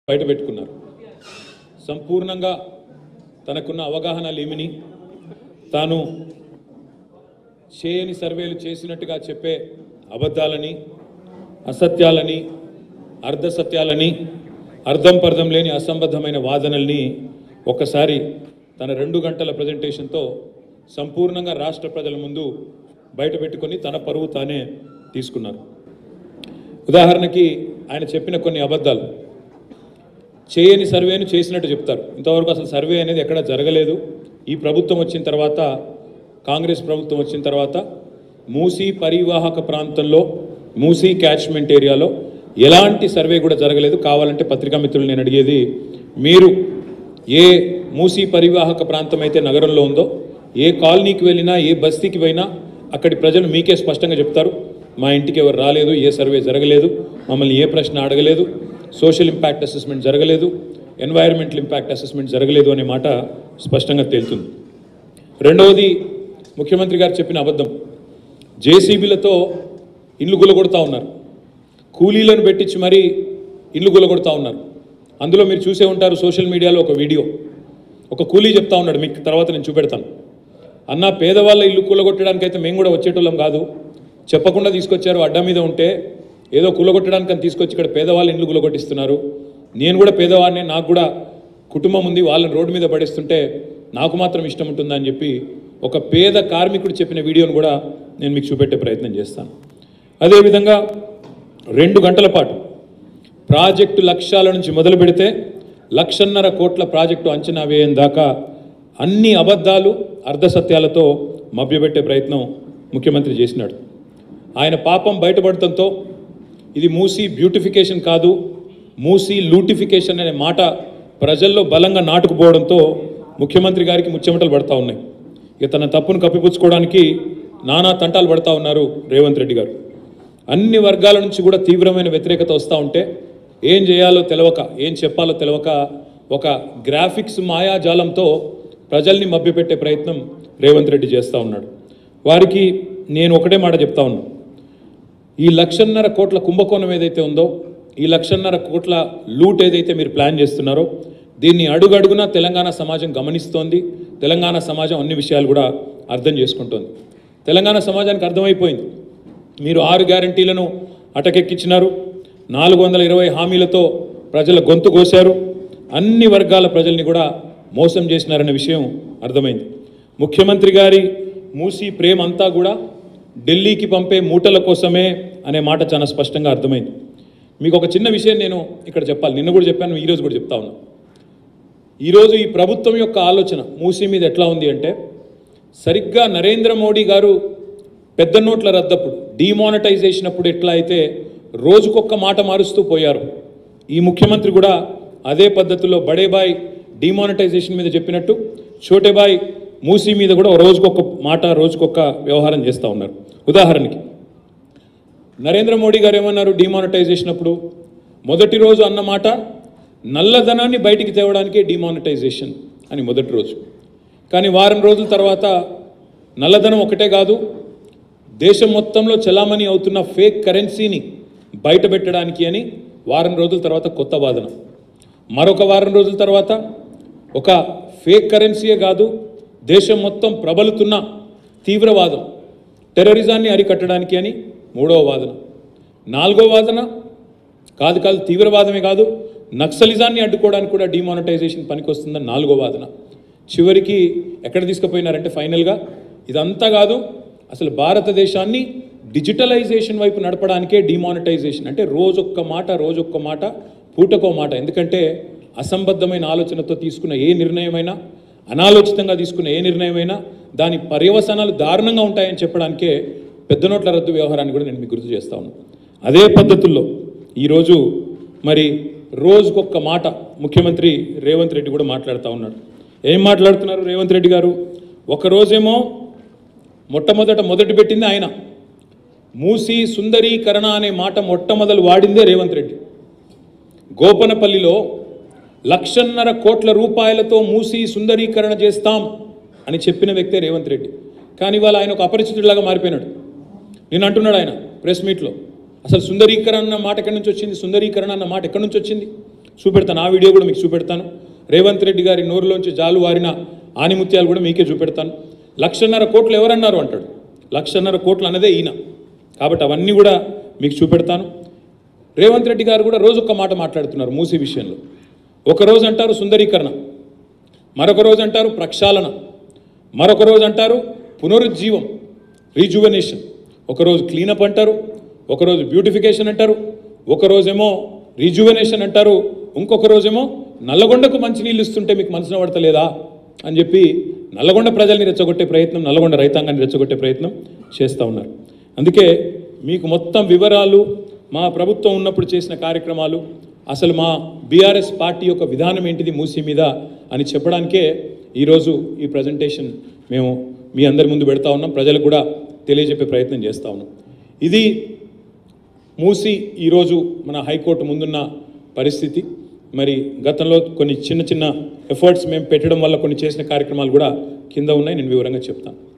బయట పెట్టుకున్నారు. సంపూర్ణంగా తనకున్న అవగాహన లేమిని తాను చేయని సర్వేలు చేసినట్టుగా చెప్పే అబద్ధాలని, అసత్యాలని, అర్ధసత్యాలని, అర్థం పర్థం లేని అసంబద్ధమైన వాదనల్ని ఒక్కసారి తన 2 గంటల ప్రెజెంటేషన్తో సంపూర్ణంగా రాష్ట్ర ప్రజల ముందు బయట పెట్టుకొని తన పరువు తానే తీసుకున్నారు. ఉదాహరణకి ఆయన చెప్పిన కొన్ని అబద్ధాలు. చేయని సర్వేను చేసినట్టు చెప్తారు. ఇంతవరకు అసలు సర్వే అనేది ఎక్కడ జరగలేదు. ఈ ప్రభుత్వం వచ్చిన తర్వాత, కాంగ్రెస్ ప్రభుత్వం వచ్చిన తర్వాత మూసీ పరివాహక ప్రాంతంలో, మూసీ క్యాచ్మెంట్ ఏరియాలో ఎలాంటి సర్వే కూడా జరగలేదు. కావాలంటే పత్రికా మిత్రులు నేను అడిగేది, మీరు ఏ మూసీ పరివాహక ప్రాంతం అయితే నగరంలో ఉందో ఏ కాలనీకి వెళ్ళినా, ఏ బస్తీకి పోయినా అక్కడి ప్రజలు మీకే స్పష్టంగా చెప్తారు, మా ఇంటికి ఎవరు రాలేదు, ఏ సర్వే జరగలేదు, మమ్మల్ని ఏ ప్రశ్న అడగలేదు, సోషల్ ఇంపాక్ట్ అసెస్మెంట్ జరగలేదు, ఎన్వైరన్మెంటల్ ఇంపాక్ట్ అసెస్మెంట్ జరగలేదు అనే మాట స్పష్టంగా తేలుతుంది. రెండవది, ముఖ్యమంత్రి గారు చెప్పిన అబద్ధం. జేసీబీలతో ఇల్లు గులగొడతా ఉన్నారు, కూలీలను పెట్టించి మరీ ఇల్లు గులగొడతా ఉన్నారు. అందులో మీరు చూసే ఉంటారు సోషల్ మీడియాలో ఒక వీడియో. ఒక కూలీ చెప్తా ఉన్నాడు, మీకు తర్వాత నేను చూపెడతాను. అన్న, పేదవాళ్ళ ఇల్లు కూలగొట్టడానికైతే మేము కూడా వచ్చేటోళ్ళం కాదు, చెప్పకుండా తీసుకొచ్చారు, అడ్డా మీద ఉంటే ఏదో కూలగొట్టడానికని తీసుకొచ్చి ఇక్కడ పేదవాళ్ళ ఇల్లు కూలగొట్టిస్తున్నారు. నేను కూడా పేదవాడిని, నాకు కూడా కుటుంబం ఉంది, వాళ్ళని రోడ్డు మీద పడేస్తుంటే నాకు మాత్రం ఇష్టం ఉంటుందా అని చెప్పి ఒక పేద కార్మికుడు చెప్పిన వీడియోను కూడా నేను మీకు చూపెట్టే ప్రయత్నం చేస్తాను. అదేవిధంగా 2 గంటల పాటు ప్రాజెక్టు లక్ష్యాల నుంచి మొదలు పెడితే 1,50,000 కోట్ల ప్రాజెక్టు అంచనా వేయం దాకా అన్ని అబద్ధాలు, అర్ధసత్యాలతో మభ్యపెట్టే ప్రయత్నం ముఖ్యమంత్రి చేసినాడు. ఆయన పాపం బయటపడటంతో ఇది మూసీ బ్యూటిఫికేషన్ కాదు, మూసీ లూటిఫికేషన్ అనే మాట ప్రజల్లో బలంగా నాటుకుపోవడంతో ముఖ్యమంత్రి గారికి ముచ్చెమటలు పడతా ఉన్నాయి. ఇక తన తప్పును కప్పిపుచ్చుకోవడానికి నానా తంటాలు పడతా ఉన్నారు రేవంత్ రెడ్డి గారు. అన్ని వర్గాల నుంచి కూడా తీవ్రమైన వ్యతిరేకత వస్తూ ఉంటే ఏం చేయాలో తెలవక, ఏం చెప్పాలో తెలవక ఒక గ్రాఫిక్స్ మాయాజాలంతో ప్రజల్ని మభ్యపెట్టే ప్రయత్నం రేవంత్ రెడ్డి చేస్తూ ఉన్నాడు. వారికి నేను ఒకటే మాట చెప్తా ఉన్నాను, ఈ 1,50,000 కోట్ల కుంభకోణం ఏదైతే ఉందో, ఈ 1,50,000 కోట్ల లూట్ ఏదైతే మీరు ప్లాన్ చేస్తున్నారో, దీన్ని అడుగడుగునా తెలంగాణ సమాజం గమనిస్తోంది. తెలంగాణ సమాజం అన్ని విషయాలు కూడా అర్థం చేసుకుంటోంది. తెలంగాణ సమాజానికి అర్థమైపోయింది, మీరు 6 గ్యారంటీలను అటకెక్కించినారు, 420 హామీలతో ప్రజల గొంతు కోశారు, అన్ని వర్గాల ప్రజల్ని కూడా మోసం చేసినారనే విషయం అర్థమైంది. ముఖ్యమంత్రి గారి మూసీ ప్రేమ అంతా కూడా ఢిల్లీకి పంపే మూటల కోసమే అనే మాట చాలా స్పష్టంగా అర్థమైంది. మీకు ఒక చిన్న విషయం నేను ఇక్కడ చెప్పాలి, నిన్న కూడా చెప్పాను, ఈరోజు కూడా చెప్తా ఉన్నా. ఈరోజు ఈ ప్రభుత్వం యొక్క ఆలోచన మూసీ మీద ఎట్లా ఉంది అంటే, సరిగ్గా నరేంద్ర మోడీ గారు పెద్ద నోట్ల రద్దప్పుడు, డిమానిటైజేషన్ అప్పుడు ఎట్లా అయితే రోజుకొక్క మాట మారుస్తూ పోయారు, ఈ ముఖ్యమంత్రి కూడా అదే పద్ధతిలో బడేబాయ్ డిమానిటైజేషన్ మీద చెప్పినట్టు చోటేబాయ్ మూసీ మీద కూడా రోజుకొక మాట, రోజుకొక వ్యవహారం చేస్తూ ఉన్నారు. ఉదాహరణకి నరేంద్ర మోడీ గారు ఏమన్నారు డిమానిటైజేషన్ అప్పుడు? మొదటి రోజు అన్న మాట నల్లధనాన్ని బయటికి తేవడానికే డిమానిటైజేషన్ అని మొదటి రోజు. కానీ వారం రోజుల తర్వాత నల్లధనం ఒకటే కాదు, దేశం మొత్తంలో చలామణి అవుతున్న ఫేక్ కరెన్సీని బయట పెట్టడానికి అని వారం రోజుల తర్వాత కొత్త వాదన. మరొక వారం రోజుల తర్వాత ఒక ఫేక్ కరెన్సీయే కాదు, దేశం మొత్తం ప్రబలుతున్న తీవ్రవాదం, టెర్రరిజాన్ని అరికట్టడానికి అని 3వ వాదన. 4వ వాదన కాదు తీవ్రవాదమే కాదు, నక్సలిజాన్ని అడ్డుకోవడానికి కూడా డిమానిటైజేషన్ పనికొస్తుందని 4వ వాదన. చివరికి ఎక్కడ తీసుకుపోయినారంటే ఫైనల్గా ఇదంతా కాదు, అసలు భారతదేశాన్ని డిజిటలైజేషన్ వైపు నడపడానికే డిమానిటైజేషన్. అంటే రోజొక్క మాట, పూటకో మాట. ఎందుకంటే అసంబద్ధమైన ఆలోచనతో తీసుకున్న ఏ నిర్ణయమైనా, అనాలోచితంగా తీసుకున్న ఏ నిర్ణయమైనా దాని పర్యవసానాలు దారుణంగా ఉంటాయని చెప్పడానికే పెద్ద నోట్ల రద్దు వ్యవహారాన్ని కూడా నేను మీకు గుర్తు చేస్తా ఉన్నాను. అదే పద్ధతుల్లో ఈరోజు మరి రోజుకొక్క మాట ముఖ్యమంత్రి రేవంత్ రెడ్డి కూడా మాట్లాడుతూ ఉన్నాడు. ఏం మాట్లాడుతున్నారు రేవంత్ రెడ్డి గారు? ఒకరోజేమో మొదటి పెట్టింది ఆయన, మూసీ సుందరీకరణ అనే మాట మొట్టమొదలు వాడిందే రేవంత్ రెడ్డి. గోపనపల్లిలో 1,50,000 కోట్ల రూపాయలతో మూసీ సుందరీకరణ చేస్తాం అని చెప్పిన వ్యక్తే రేవంత్ రెడ్డి. కానీ ఇవాళ ఆయన ఒక అపరిచితుడిలాగా మారిపోయినాడు. నేను అంటున్నాడు ఆయన ప్రెస్ మీట్లో, అసలు సుందరీకరణ అన్న మాట ఎక్కడి నుంచి వచ్చింది, సుందరీకరణ అన్న మాట ఎక్కడి నుంచి వచ్చింది? చూపెడతాను, ఆ వీడియో కూడా మీకు చూపెడతాను. రేవంత్ రెడ్డి గారి నోరులోంచి జాలు వారిన ఆనిముత్యాలు కూడా మీకే చూపెడతాను. 1,50,000 కోట్లు ఎవరన్నారు అంటాడు. 1,50,000 కోట్లు అన్నదే ఈయన. కాబట్టి అవన్నీ కూడా మీకు చూపెడతాను. రేవంత్ రెడ్డి గారు కూడా రోజు ఒక్క మాట మాట్లాడుతున్నారు మూసీ విషయంలో. ఒకరోజు అంటారు సుందరీకరణ, మరొక రోజు అంటారు ప్రక్షాళన, మరొక రోజు అంటారు పునరుజ్జీవం, రీజువనేషన్. ఒకరోజు క్లీనప్ అంటారు, ఒకరోజు బ్యూటిఫికేషన్ అంటారు, ఒకరోజేమో రీజువనేషన్ అంటారు, ఇంకొక రోజేమో నల్లగొండకు మంచినీళ్ళు ఇస్తుంటే మీకు మనసున పడతలేదా అని చెప్పి నల్లగొండ ప్రజల్ని రెచ్చగొట్టే ప్రయత్నం, నల్లగొండ రైతాంగాన్ని రెచ్చగొట్టే ప్రయత్నం చేస్తూ ఉన్నారు. అందుకే మీకు మొత్తం వివరాలు, మా ప్రభుత్వం ఉన్నప్పుడు చేసిన కార్యక్రమాలు, అసలు మా బీఆర్ఎస్ పార్టీ యొక్క విధానం ఏంటిది మూసీ మీద అని చెప్పడానికే ఈరోజు ఈ ప్రజెంటేషన్ మేము మీ అందరి ముందు పెడతా ఉన్నాం. ప్రజలకు కూడా తెలియజెప్పే ప్రయత్నం చేస్తూ ఉన్నాం. ఇది మూసీ ఈరోజు మన హైకోర్టు ముందున్న పరిస్థితి. మరి గతంలో కొన్ని చిన్న చిన్న ఎఫర్ట్స్ మేము పెట్టడం వల్ల కొన్ని చేసిన కార్యక్రమాలు కూడా కింద ఉన్నాయి, నేను వివరంగా చెప్తాను.